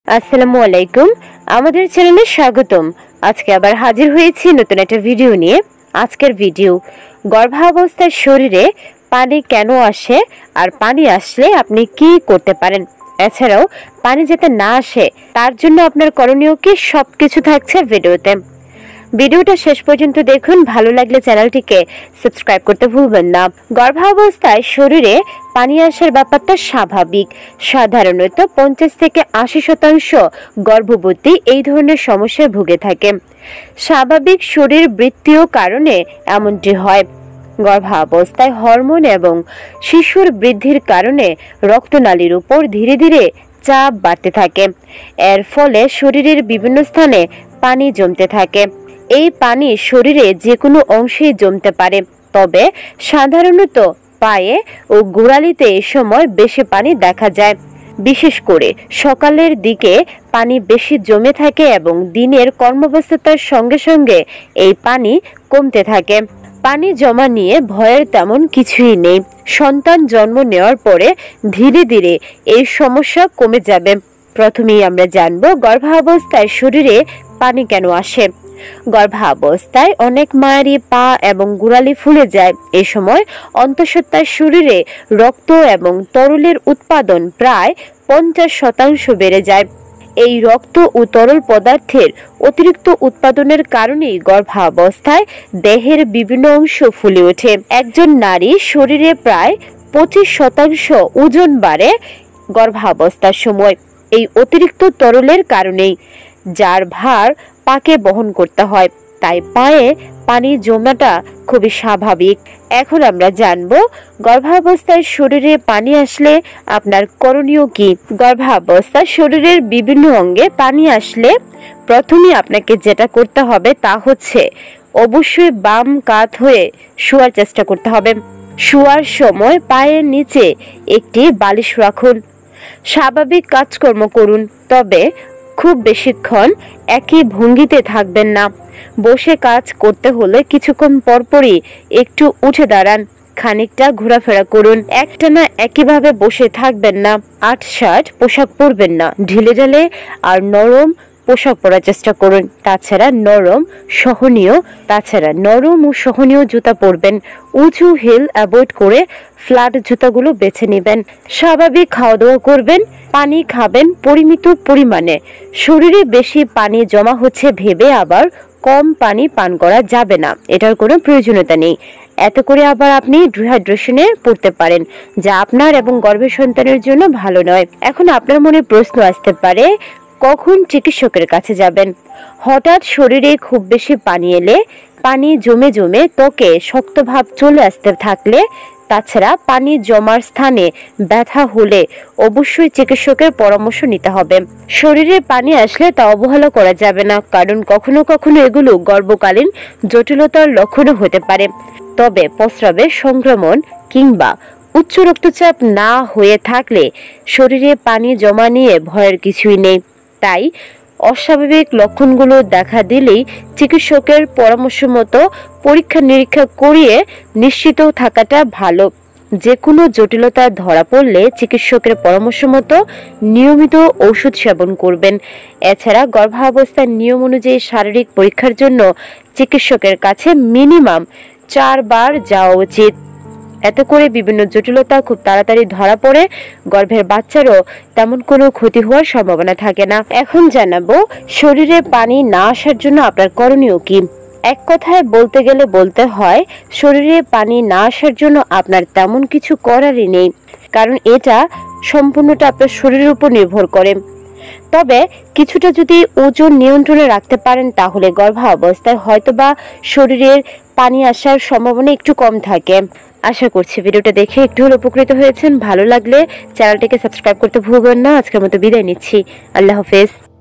আসসালামু আলাইকুম, আমাদের চ্যানেলে স্বাগতম। আজকে আবার হাজির হয়েছি নতুন একটা ভিডিও নিয়ে। আজকের ভিডিও গর্ভাবস্থায় শরীরে পানি কেন আসে আর পানি আসলে আপনি কি করতে পারেন, এছাড়াও পানি যাতে না আসে তার জন্য আপনার করণীয় কি, সবকিছু থাকছে ভিডিওতে। ভিডিওটা শেষ পর্যন্ত দেখুন, ভালো লাগলে চ্যানেলটিকে সাবস্ক্রাইব করতে ভুলবেন না। গর্ভাবস্থায় শরীরে পানি আসার ব্যাপারটা স্বাভাবিক। সাধারণত 50 থেকে 80% গর্ভবতী এই ধরনের সমস্যায় ভুগে থাকে। স্বাভাবিক শরীর বৃত্তীয় কারণে এমনটি হয়। গর্ভাবস্থায় হরমোন এবং শিশুর বৃদ্ধির কারণে রক্তনালীর উপর ধীরে ধীরে চাপ বাড়তে থাকে। এর ফলে শরীরের বিভিন্ন স্থানে পানি জমতে থাকে। এই পানি শরীরে যে কোনো অংশেই জমতে পারে, তবে সাধারণত পায়ে ও গোড়ালিতে এ সময় বেশি পানি দেখা যায়। বিশেষ করে সকালের দিকে পানি বেশি জমে থাকে এবং দিনের কর্মব্যস্ততার সঙ্গে সঙ্গে এই পানি কমতে থাকে। পানি জমা নিয়ে ভয়ের তেমন কিছুই নেই। সন্তান জন্ম নেওয়ার পরে ধীরে ধীরে এই সমস্যা কমে যাবে। প্রথমেই আমরা জানব গর্ভাবস্থায় শরীরে পানি কেন আসে। গর্ভাবস্থায় অনেক মায়েরই পা এবং গোড়ালি ফুলে যায়। এই সময় অন্তঃসত্ত্বার শরীরে রক্ত এবং তরলের উৎপাদন প্রায় 50% বেড়ে যায়। এই রক্ত ও তরল পদার্থের অতিরিক্ত উৎপাদনের কারণেই গর্ভাবস্থায় দেহের বিভিন্ন অংশ ফুলে ওঠে। একজন নারী শরীরে প্রায় 25% ওজন বাড়ে গর্ভাবস্থার সময় এই অতিরিক্ত তরলের কারণেই, যার ভার পাকে বহন করতে হয়। তাই পায়ে পানি জমাটা খুবই স্বাভাবিক। এখন আমরা জানবো গর্ভাবস্থায় শরীরে পানি আসলে আপনার করণীয় কি। গর্ভাবস্থায় শরীরের বিভিন্ন অঙ্গে পানি আসলে প্রথমে আপনাকে যেটা করতে হবে তা হচ্ছে অবশ্যই বাম কাত হয়ে শোয়ার চেষ্টা করতে হবে। শোয়ার সময় পায়ের নিচে একটি বালিশ রাখুন। স্বাভাবিক কাজকর্ম করুন, তবে খুব বেশিক্ষণ একই ভঙ্গিতে থাকবেন না। বসে কাজ করতে হলে কিছুক্ষণ পরপরই একটু উঠে দাঁড়ান, খানিকটা ঘোরাফেরা করুন। একটানা একইভাবে বসে থাকবেন না। আঁটসাঁট পোশাক পরবেন না, ঢিলে ঢালে আর নরম পোশাক পরার চেষ্টা করুন। তাছাড়া নরম ও সহনীয় জুতা পরবেন। উঁচু হিল অ্যাভয়েড করে ফ্ল্যাট জুতাগুলো বেছে নেবেন। স্বাভাবিক খাওয়া দাওয়া করবেন। পানি খাবেন পরিমিত পরিমাণে। শরীরে বেশি পানি জমা হচ্ছে ভেবে আবার কম পানি পান করা যাবে না, এটার কোনো প্রয়োজনীয়তা নেই। এত করে আবার আপনি ডিহাইড্রেশনে পড়তে পারেন, যা আপনার এবং গর্ভের সন্তানের জন্য ভালো নয়। এখন আপনার মনে প্রশ্ন আসতে পারে, কখন চিকিৎসকের কাছে যাবেন? হঠাৎ শরীরে খুব বেশি পানি এলে, পানি জমে জমে ত্বকে শক্ত ভাব চলে আসতে থাকলে, তাছাড়া পানি জমার স্থানে ব্যথা হলে অবশ্যই চিকিৎসকের পরামর্শ নিতে হবে। শরীরে পানি আসলে তা অবহেলা করা যাবে না, কারণ কখনো কখনো এগুলো গর্ভকালীন জটিলতার লক্ষণও হতে পারে। তবে প্রস্রাবের সংক্রমণ কিংবা উচ্চ রক্তচাপ না হয়ে থাকলে শরীরে পানি জমা নিয়ে ভয়ের কিছুই নেই। তাই অস্বাভাবিক লক্ষণগুলো দেখা দিলেই চিকিৎসকের পরামর্শ মতো পরীক্ষা নিরীক্ষা করিয়ে নিশ্চিত থাকাটা ভালো। যে কোনো জটিলতা ধরা পড়লে চিকিৎসকের পরামর্শ মতো নিয়মিত ঔষধ সেবন করবেন। এছাড়া গর্ভাবস্থার নিয়ম অনুযায়ী শারীরিক পরীক্ষার জন্য চিকিৎসকের কাছে মিনিমাম 4 বার যাওয়া উচিত। এতে করে বিভিন্ন জটিলতা খুব তাড়াতাড়ি ধরা পড়ে গর্ভের বাচ্চারও তেমন কোনো ক্ষতি হওয়ার সম্ভাবনা থাকে না। এখন জানাবো শরীরে পানি না আসার জন্য আপনার করণীয় কি। এক কথায় বলতে গেলে বলতে হয়, শরীরে পানি না আসার জন্য আপনার তেমন কিছু করারই নেই, কারণ এটা সম্পূর্ণটা আপনার শরীরের উপর নির্ভর করে। তবে কিছুটা যদি ওজন নিয়ন্ত্রণে রাখতে পারেন, তাহলে গর্ভাবস্থায় হয়তোবা শরীরের পানি আসার সম্ভাবনা একটু কম থাকে। আশা করছি ভিডিওটা দেখে একটু হলে উপকৃত হয়েছেন। ভালো লাগলে চ্যানেলটিকে সাবস্ক্রাইব করতে ভুলবেন না। আজকের মতো বিদায় নিচ্ছি। আল্লাহ হাফেজ।